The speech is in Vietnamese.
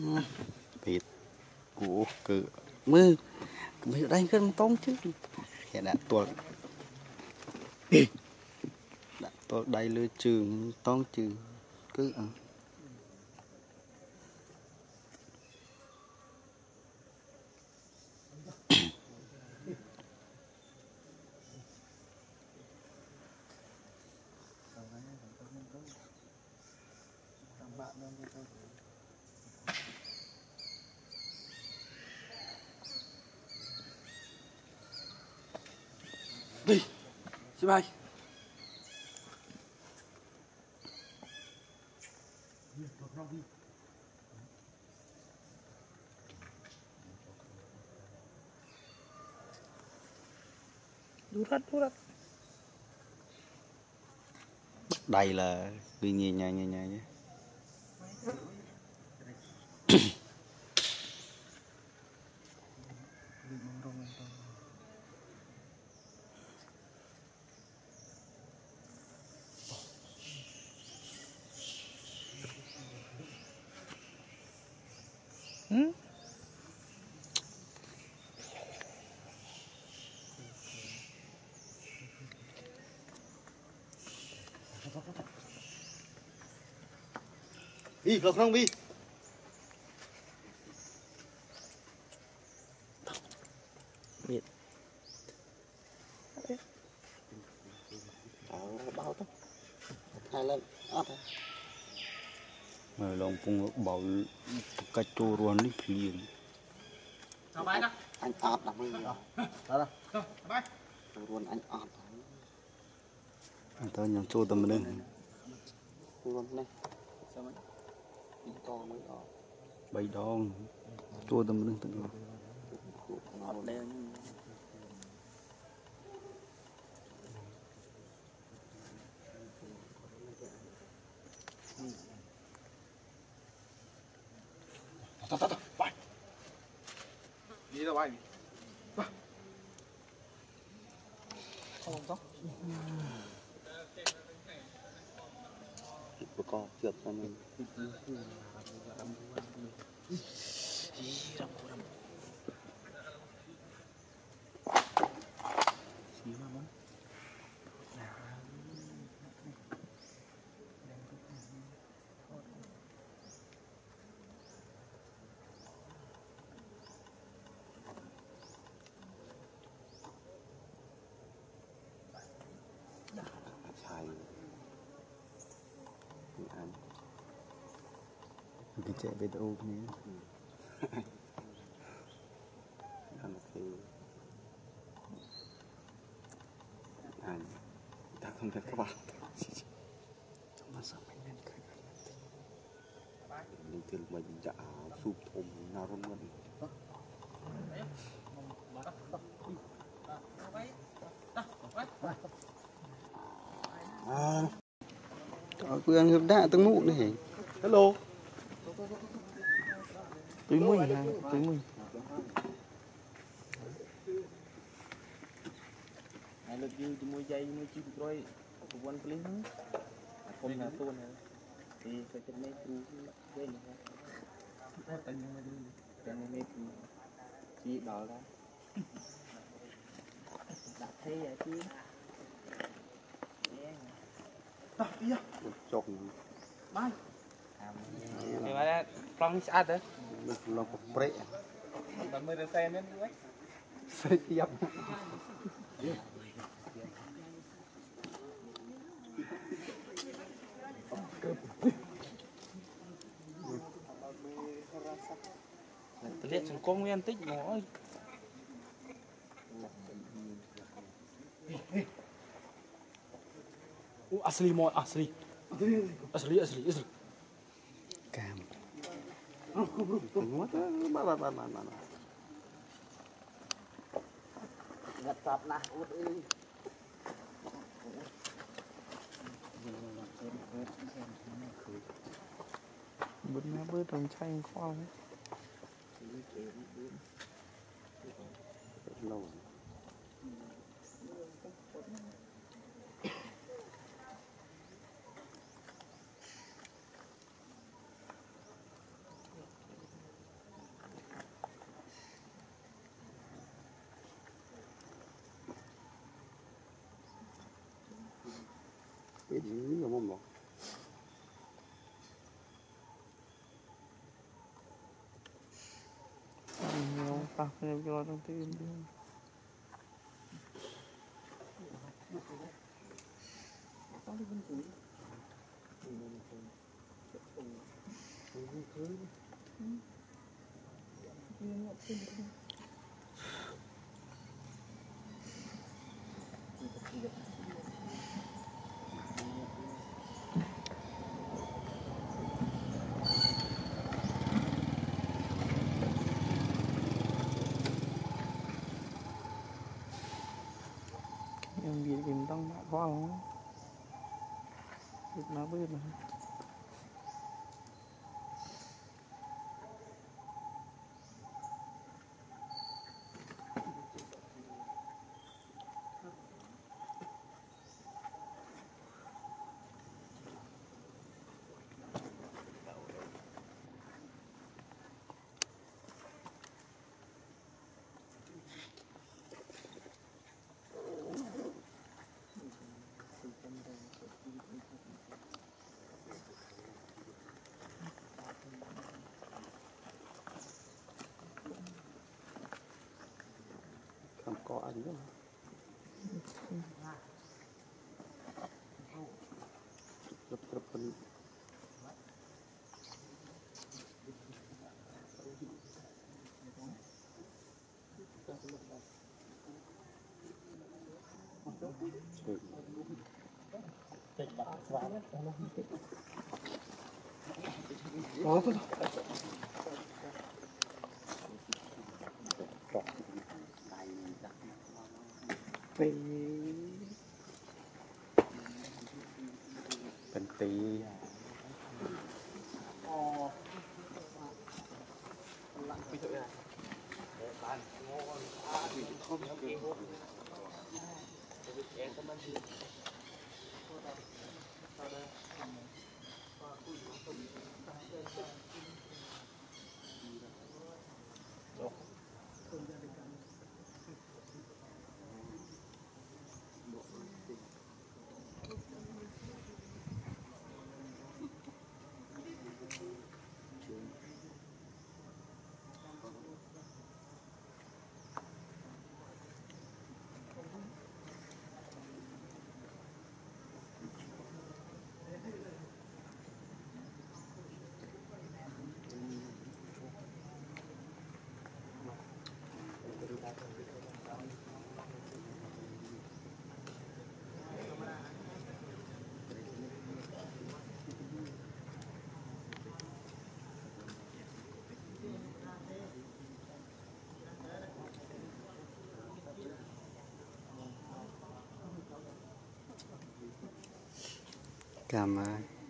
Vịt của cự mưa bây đây cơn tông chứ hiện đã tuột đây lừa trường tông trường cứ đi chị bay đu đất đây là vì nhẹ nhẹ đi vào không đi bao thôi hai lần mà lòng phun bảo cái chua ruột đi liền anh ọt đọc đi đó ruột anh ọt tao nhắm chua tầm lên ruột này sao mấy to mới ọt bay đòn chua tầm lên tận ọt đen bay đi đâu bay không có của con trượt ra mình cái trẻ về đâu nhé ăn thì anh ta không thể các bạn mà sao mình nên cái mình từ mình đã sụp thùng nào luôn mình cứ ăn hộp đá từng mũ này hello túi mình ai lực như mua dây mua chim rồi của quân lính không là tôi này thì phải chân mấy chú dây này chân mấy chú chỉ đỏ ra đã thấy vậy chứ chọc bay thì mà ra phong sát đấy nó có bể tầm 10 xe nữa đấy sẽ tiếp liệt trong công nguyên tích nó asli mo asli cam ngặt sập nè út ơi bữa trồng chanh khoa lâu cái gì mà một nhiều tao em cho nó tìm đi em gì tìm tăng đã quá không biết nó biết mà không có anh nữa rất phânเป็นตี Cảm ơn.